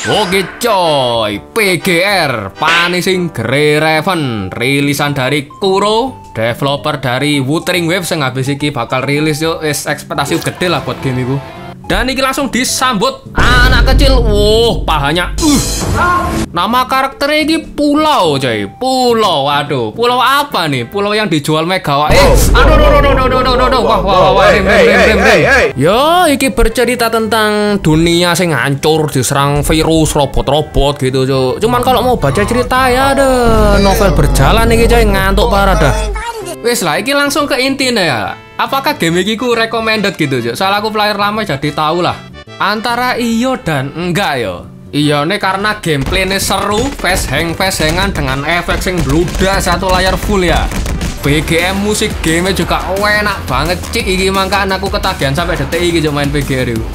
Oke coy, PGR Punishing Grey Raven, rilisan dari Kuro, developer dari Wuthering Waves yang habis iki bakal rilis yo, ekspektasi gede lah buat game itu. Dan ini langsung disambut anak kecil, pahanya. Nama karakternya ini Pulau coy, Pulau, aduh, pulau apa nih? Pulau yang dijual Megawatt. Aduh, wah, rem. Yo, iki bercerita tentang dunia sing hancur diserang virus, robot-robot gitu, coy. Cuman kalau mau baca cerita ya ada novel berjalan nih coy, ngantuk parah dah. Wes lah, iki langsung ke intinya ya. Apakah game ini ku recommended gitu coy? Soalnya aku player lama jadi tahu lah. Antara iyo dan enggak yo. Iya nih karena gameplaynya seru, fast-hangan dengan efek sing bluda satu layar full ya. BGM musik game juga enak banget cik iki, mangka aku ketagihan sampai detik iki main PGR itu.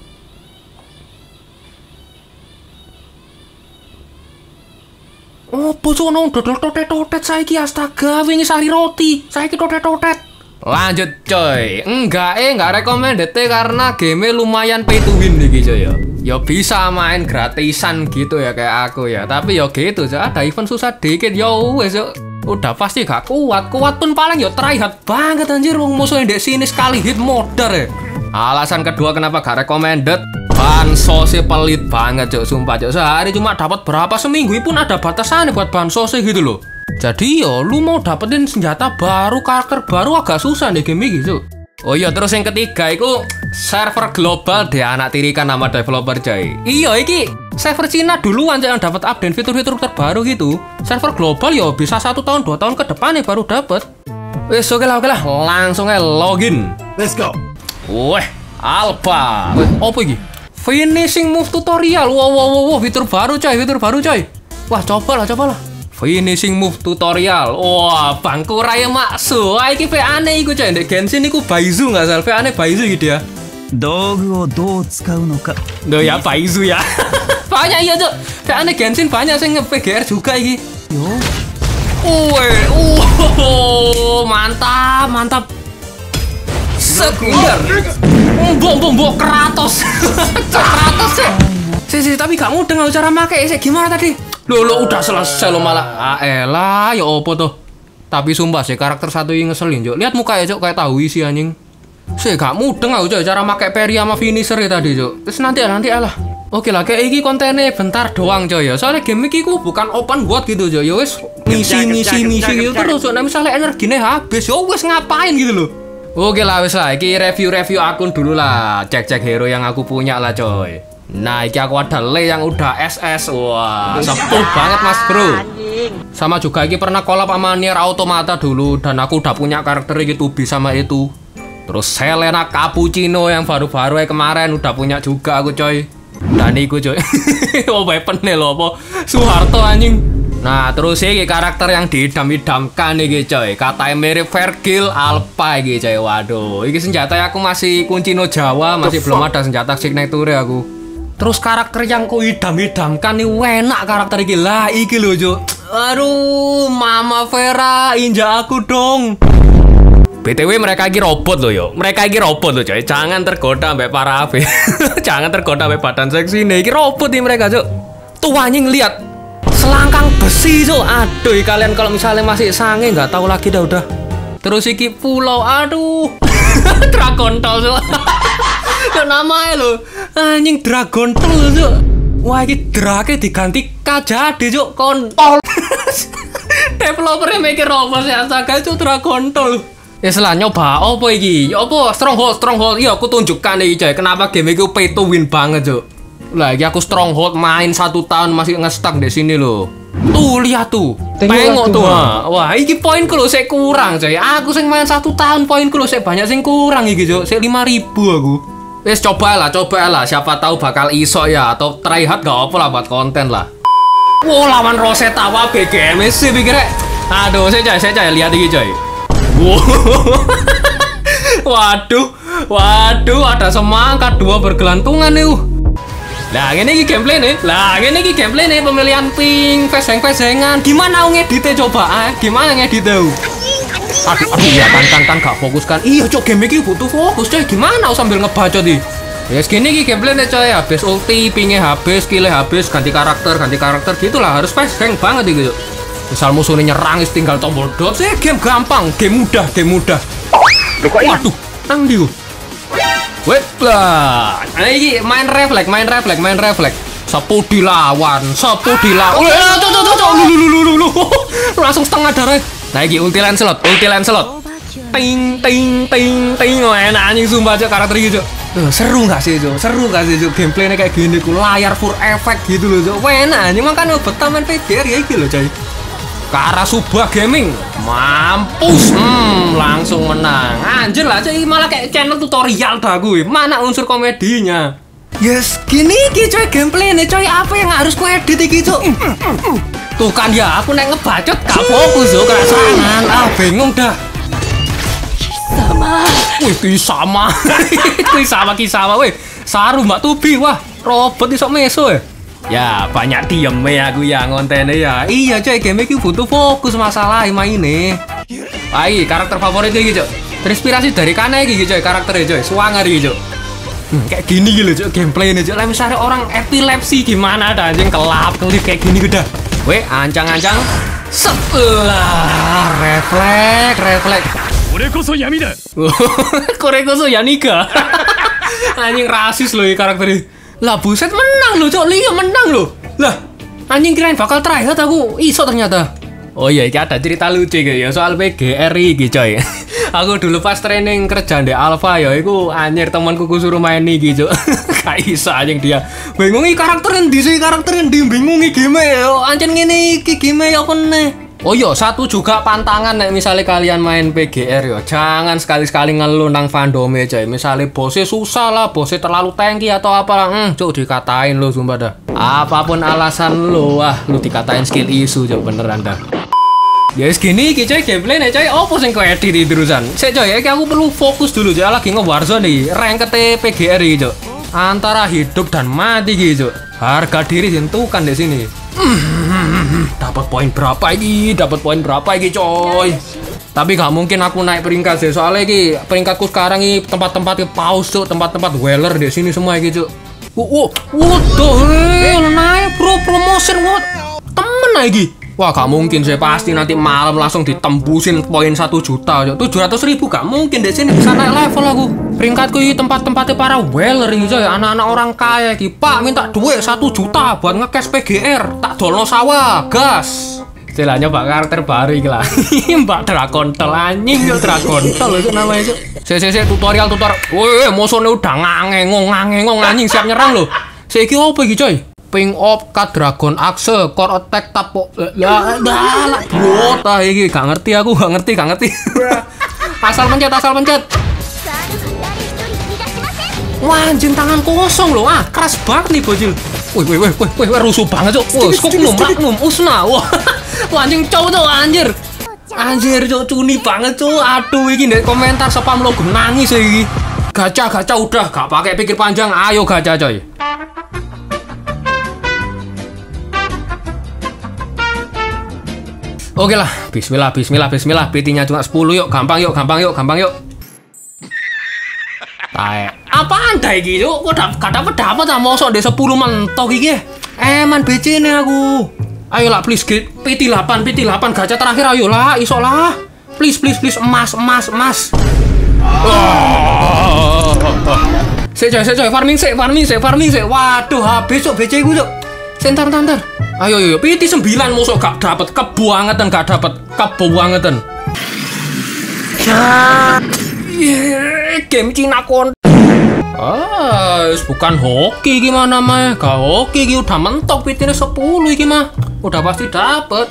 Oh, bocono dodol totet-totet saiki, astaga, wingi sari roti, saiki totet-totet. Lanjut coy, enggak recommended karena game lumayan pay to win nih coy ya. Ya bisa main gratisan gitu ya kayak aku ya, tapi ya gitu coy, ada event susah dikit ya wes udah pasti gak kuat pun paling ya tryhard banget anjir, wong musuh yang dek sini sekali hit modar ya. Alasan kedua kenapa gak recommended, bansosnya pelit banget coy, sumpah coy, sehari cuma dapat berapa, seminggu pun ada batasannya buat bansosnya gitu loh. Jadi yo, lu mau dapetin senjata baru, karakter baru agak susah nih game ini gitu. Oh iya, terus yang ketiga itu server global dia anak tirikan nama developer coy. Iya, iki server Cina duluan yang dapat update fitur-fitur terbaru gitu. Server global yo bisa 1 tahun 2 tahun ke depan nih baru dapet. Wes oke lah, langsung aja login. Let's go. Weh, Alpha. Apa iki? Finishing move tutorial. Wow, fitur baru coy. Wah, cobalah. Finishing move tutorial. Wah, bangku raya maksu. Wah, iki VA-ne iku coy. Ndek Genshin iku Baizu enggak salah. VA-ne Baizu gitu ya. Dogu wo dou tsukau no ka. Duh ya Baizu ya. Banyak iya, Cuk. VA-ne Genshin banyak sing nge-PGR juga iki. Yo. Mantap. Sebentar. Bom Kratos. Kratos ya. Sih, tapi gak mudah cara make. Gimana tadi? Lo udah selesai lo malah. Elah, ya opo tuh. Tapi sumpah sih karakter satu ini ngeselin, Cok. Lihat mukanya, Cok, kayak tahu isi anjing. Sih gak mudeng aku, Cok, cara pakai peri sama finisher ya tadi, Cok. Terus nanti lah. Oke lah, kayak ini kontennya bentar doang, Cok ya. Soalnya game ini ku bukan open world gitu, Cok. Ya wes misi gitu terus, Cok. Nah, misalnya energinya habis, ya wes ngapain gitu loh. Oke lah, wes lah. Ini review akun dulu lah. Cek hero yang aku punya lah, coy. Nah, iki aku ada Le yang udah SS. Wah, sepuh banget mas bro. Sama juga iki pernah collab sama Nier Automata dulu. Dan aku udah punya karakter gitu sama itu. Terus Selena Cappuccino yang baru-baru kemarin udah punya juga aku coy. Dan iku coy. Oh weaponnya loh apa Soeharto anjing. Nah terus iki karakter yang diidam-idamkan iki coy. Katanya mirip Vergil Alpha iki coy. Waduh, iki senjata aku masih Kuncino Jawa. Masih belum ada senjata signature aku. Terus karakter yang ku idam-idamkan nih enak karakter iki lah iki lho Cuk. Aduh, Mama Vera injak aku dong. BTW mereka iki robot loh yo. Mereka iki robot loh coy. Jangan tergoda sampai para AB. Jangan tergoda sampai badan seksi nih. Iki robot nih mereka Cuk. Tuh anjing lihat. Selangkang besi Cuk. Aduh, kalian kalau misalnya masih sange nggak tahu lagi dah udah. Terus iki pulau aduh. Dragon Tol Cuk. Kok namanya lo anjing Dragon Tol Cuk. Wah ini drake diganti Kajadi Cuk, kontol. Developernya mikir apa sih astaga Cuk, Dragon Tol. Ya setelah nyoba apa iki? Ya apa Stronghold. Iya aku tunjukkan nih coy, kenapa game itu pay to win banget Cuk. Lah iki aku Stronghold main 1 tahun masih nge-stuck di sini loh. Tuh lihat tuh. Tengok tuh. Wah, iki poinku lho sik kurang coy. Aku sing main 1 tahun poinku lho sik banyak sing kurang iki Cuk. Sik 5.000 aku. Wes cobalah, siapa tahu bakal iso ya atau try hard gak apa lah buat konten lah. Wow, lawan Rosetta wah BGM sih pikirnya. Aduh, saya coy lihat iki coy. Wow. Waduh, ada semangka 2 bergelantungan nih. Nah, ini gameplay nih. Pemilihan ping, feseng-fesengan. Gimana ngeditnya coba? Gimana ngedit tahu? Aduh ya kan gak fokus kan. Iya cok, game ini butuh fokus coy. Gimana sambil ngebaca di? Ya segini ki gameplay nih coy, habis ulti, pingnya habis, skillnya habis, ganti karakter gitulah, harus passion banget gitu. Misal musuhnya nyerang, tinggal tombol dot, game gampang, game mudah. Waduh, nang di wait lah, ini main refleks. Sapu dilawan. Langsung setengah darah. Nah ini ulti Lancelot. Ting. Oh, enak anjing sumpah aja karakter gitu. Seru gak sih Cok? Gameplaynya kayak gini ku layar full effect gitu loh Cok. Enak anjing makanya betah main PGR ya iki loh coy. Kara Subah Gaming mampus, langsung menang. Anjir lah coy, malah kayak channel tutorial dah gue. Mana unsur komedinya? Yes, gini coy gameplaynya coy, apa yang harus ku edit iki Cok? Tuh kan ya, aku nek ngebacot gak fokus Cok, kerasangan. Bingung dah. Kisama. Kisama weh. Saru Mbak Tubi, wah, robot iso meso ya. Ya, banyak diem ya aku ya ngontennya ya. Iya coy, game ini butuh fokus masalah mainnya. Ayo, karakter favorit iki Cok. Terinspirasi dari Kana iki coy, karakternya coy, swanger iki Cok. Kayak gini gitu Cok, gameplaynya Cok. Lah misalnya orang epilepsi gimana ada anjing kelap-kelip kayak gini udah. Weh, ancang-ancang. Setelah refleks. Korekoso Yamida. Korekoso Yanika. Anjing rasis loh ya karakternya. Lah buset menang loh Cok, Leo menang loh. Lah anjing kirain bakal tryhard aku, iso ternyata. Oh iya, ini ada cerita lucu gitu ya soal PGR iki coy. Aku dulu pas training kerja di Alpha ya, iku anjir temanku suruh main iki Cok. Gak iso anjing dia. Bingungi karakter endi bingungi game ya. Anjir ngene iki game ya kene. Oh iya, satu juga pantangan nek misalnya kalian main PGR ya, jangan sekali-sekali ngeluh nang fandome coy. Misalnya bosnya susah lah, bosnya terlalu tanky atau apalah, Cok dikatain lo sumpah dah. Apapun alasan lo, lu dikatain skill issue Cok, beneran dah. Ya segini coy gameplay nih coy, opo sing kok edit terusan. Sik coy, aku perlu fokus dulu coy, lagi nge-Warzone nih, rank PGR iki Cok. Antara hidup dan mati gitu Cok. Harga diri ditentukan di sini. Dapat poin berapa iki coy. Tapi gak mungkin aku naik peringkat sih, soalnya iki peringkatku sekarang ini tempat-tempat paus Cok, tempat-tempat weller di sini semua iki Cok. Naik bro, promotion temen lagi. Wah gak mungkin sih, pasti nanti malam langsung ditembusin poin 1 juta Cok. 700.000 gak mungkin di sini bisa naik level aku. Peringkatku ini tempat-tempatnya para weller ini coy, anak-anak orang kaya iki. Pak minta duit 1 juta buat nge-cash PGR, tak dolno sawah, gas. Istilahnya Mbak karakter baru iki lah. Mbak Dragon Tol anjing yo, Dragon Tol itu namanya Cok. Sik tutorial. Woi, musuhnya udah ngangengong anjing siap nyerang loh. Saiki opo iki coy? Ping op cut dragon axe core attack tapo lah bro iki gak ngerti. asal pencet wah anjing tangan kosong loh, keras banget nih bocil. Wih rusuh banget Cok. Magnum usna wah anjing cowok tuh anjir Cok, cuni banget Cok. Aduh iki di komentar spam logo nangis iki. Gacha udah gak pakai pikir panjang, ayo gacha coy. Oke lah, bismillah. PT-nya cuma 10 yuk, gampang yuk. Tae. Apaan dah iki yuk? Kok gak dapet ah mosok de 10 mentok iki. Man BC nih aku. Ayo lah please PT 8 gacha terakhir ayo lah, iso lah. Please emas. Sik farming sik. Waduh, habis Cok BC ku Cok. Sentar. Ayo PT 9 musuh gak dapet kebuangetan. Game Cina kon. Bukan hoki gimana mah? Gak hoki iki udah mentok PT-nya 10 iki mah. Udah pasti dapet.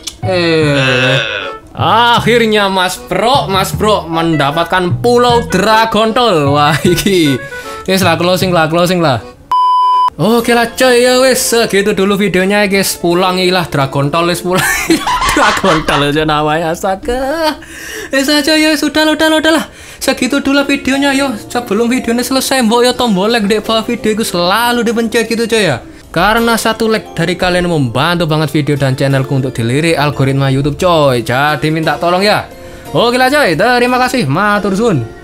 Akhirnya Mas Bro mendapatkan Pulau Dragon Tol. Wah iki. Wis lah closing lah. Oke lah coy ya wes segitu dulu videonya guys. Pulang ilah Dragon Tol pulang. Dragon Tol aja namanya astaga. Aja ya sudah lah. Segitu dulu videonya yo. Sebelum videonya selesai mbok ya tombol like di bawah video itu selalu dipencet gitu coy ya. Karena satu like dari kalian membantu banget video dan channelku untuk dilirik algoritma YouTube coy. Jadi minta tolong ya. Oke lah coy, terima kasih. Matur suwun.